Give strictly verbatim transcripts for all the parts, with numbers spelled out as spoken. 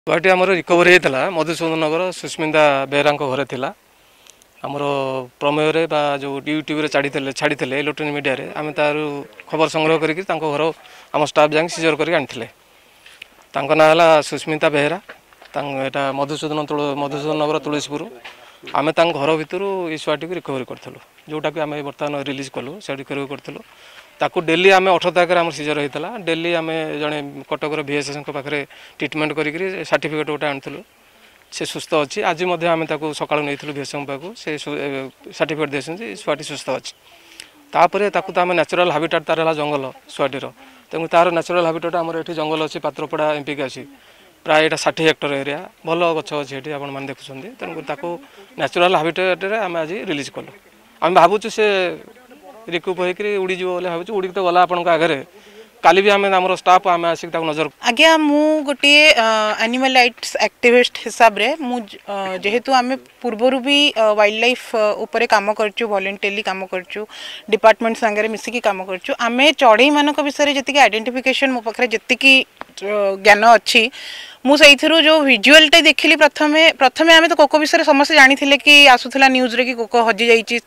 छुआटी आम रिकवरी होता मधुसूदन नगर सुस्मिता बेहरा घरे था आमर प्रमेय जो यूट्यूब छाड़ी छाड़ी इलेक्ट्रोनिक मीडिया रे आम तार खबर संग्रह करके घर आम स्टाफ जाए सीजर करके आनी ना है सुस्मिता बेहरा यहाँ मधुसूदन तुल मधुसूदन नगर तुलसीपुर आम घर भितर ये छुआटी को रिकवरी करूँ जोटा कि आम बर्तमान रिलीज कलु से रिकवरी करूँ ताकू डेली आम अठर तारीख आम सीजर होता डेली आम जड़े कटकर भीएसएस पाखे ट्रिटमेंट करी सर्टिफिकेट गोटे आनुलु से सुस्थ अच्छी आज आम सका नहीं भीएसएस पाक से सर्टिफिकेट देखते छुआटी सुस्थ अच्छी तापर ताकू तो आम नेचुरल हाबिटाट तार है जंगल छुआटीर तेणु तार नेचुरल हाबिटाट आम ये जंगल अच्छी पात्रपड़ा एमपी अच्छी प्राय यहाँ षाठी हेक्टर एरिया भल गच अच्छी ये आप देखुं तेणुक नेचुरल हाबिटाट आम आज रिलीज कलु आम भावुँ से रिकूप होकर उड़ीज भाई उड़ी तो गला आपण आगे काली भी आम आम स्टाफ आम आसिक नजर आज्ञा मु गोटे एनिमल राइट्स एक्टिविस्ट हिसाब रे मु जेहेतु आम पूर्वर भी वाइल्ड लाइफ उपरे काम करचु वॉलंटियरली काम करचु डिपार्टमेंट संगे मिसिकी काम करचु आमे चढ़ई मानक विषय जति आइडेंटिफिकेशन मो पाखरे जति ज्ञान अच्छी मुझे जो विजुअल टे देखिली प्रथमे प्रथमे आमे तो कोको विषय समस्त जानी थे कि आसुला न्यूज रे कि कोको हजि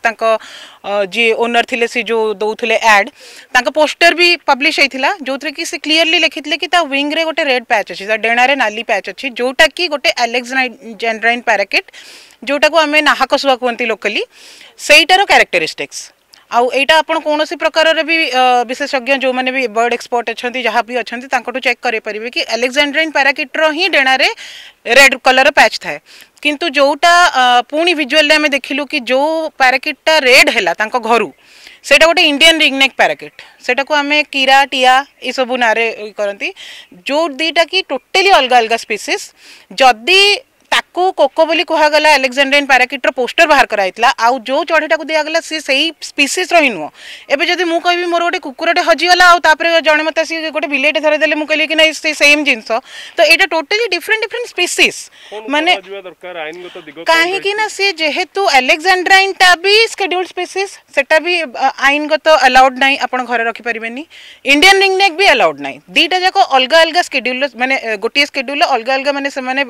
जाइए जी ओनर थिले से जो दौले एड तांको पोस्टर भी पब्लिश होता जो थे कि क्लीयरली लिखिले कि विंग रे गोटे रेड पैच अच्छी डेणारे नाली पैच अच्छी जोटा कि गोटे अलेक्जेंड्राइन पैराकिट जोटा को आमे नाहाकसुआ कहते लोकली सेटार कैरेक्टरिस्टिक्स आउ एटा आपण कौन सी प्रकार भी विशेषज्ञ जो मैंने भी बर्ड एक्सपर्ट अच्छा जहाँ भी अच्छा चेक करें कि अलेक्जेंड्राइन पैराकिट्र ही डेणारे रेड कलर पैच थाए किंतु जोटा पुणी विजुअल आम देखिलु कि जो पैराकिटा रेड है घर सेटा गोटे इंडियन रिंगनेक पैराकिट सेटा को आम कीरा टिया ये सब ना करती जो दीटा कि टोटली अलग अलग स्पीसीज जदि ताकू कोको बोली कहगला अलेक्जेंड्राइन पैराकिट्र पोस्टर बाहर कराइला आउ जो चढ़ीटा को दिगला सी सही स्पीसीज रही नुह एबे जदि मु कहबी मोर गोटे कुकुरटे हजिगला आउ तापर जणे मते सी गोटे बिलेटे धरे देले मु कहली कि नहीं से सेम जिंस तो एटा टोटली डिफरेंट डिफरेंट स्पीसीज माने काहे कि ना सी जेहेतु अलेक्जेंड्राइन टा भी शेड्यूल्ड स्पीसीज सेटा भी आईनगत अलाउड नहीं आपण घरे रखि परिबेनी इंडियन रिंगनेक भी अलाउड नहीं दीटा जाको अलग अलग शेड्यूल माने गोटे शेड्यूल अलग अलग माने से माने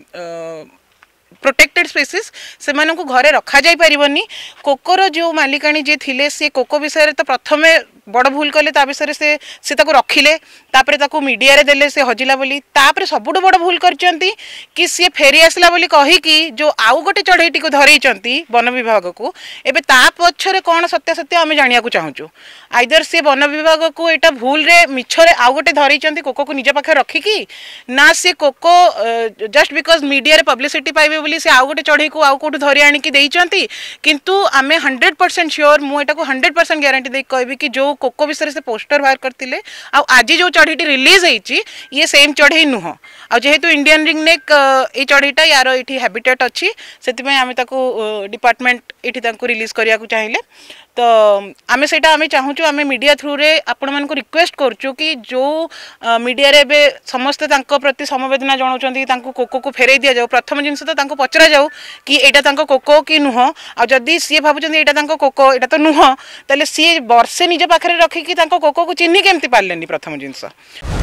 प्रोटेक्टेड स्पीसीज से मानू घरे रखा जाई परिबनी कोकोर जो मालिकाणी जे थिले से कोको विषय तो प्रथमे बड़ भूल कले ता विषय से से ताको रखिले तापरे ताको मीडिया रे देले से हजिला बोली तापरे सबुठु बड़ भूल करचंती कि से फेरी आसला बोली कही कि जो आउ गोटे चढ़ईटी को धरईचंती वन विभाग को एबे ता पछरे कोन सत्य सत्य आमे जानिया को चाहूचु आइदर से वन विभाग को एटा भूल रे मिछरे आउ गोटे धरईचंती कोको को निज पाखे रखी कि ना से कोको जस्ट बिकॉज मीडिया रे पब्लिसिटी पाइबे बोली से आउ गोटे चढ़ई को आउ कोठु धरि आनी कि देइचंती किंतु आमे हंड्रेड परसेंट श्योर मु एटा को हंड्रेड परसेंट गारंटी दे कहबी कि जो कोको विषय से पोस्टर बाहर करते आज जो चढ़ईटी रिलीज होती ये सेम चढ़ई नुह आ जेहेतु इंडियन रिंगनेक ये चढ़ईटा यार ये हैबिटेट अच्छी से आम डिपार्टमेंट ये रिलीज करने को चाहिए तो आम से आम चाहूँ आम मीडिया थ्रू रे आपण मानक रिक्वेस्ट करचु कि जो मीडिया रे बे समस्ते प्रति समवेदना जनाऊँ कोको को फेरई दि जाऊ प्रथम जिनस तो पचरा जाऊ कि एटा कोको कि नुह आ जदि सी भावुं एटा कोको एटा तो नुह ताले सी वर्षे निज पाखे रखिकी कोको को चिन्ह केमती पारे प्रथम जिनस।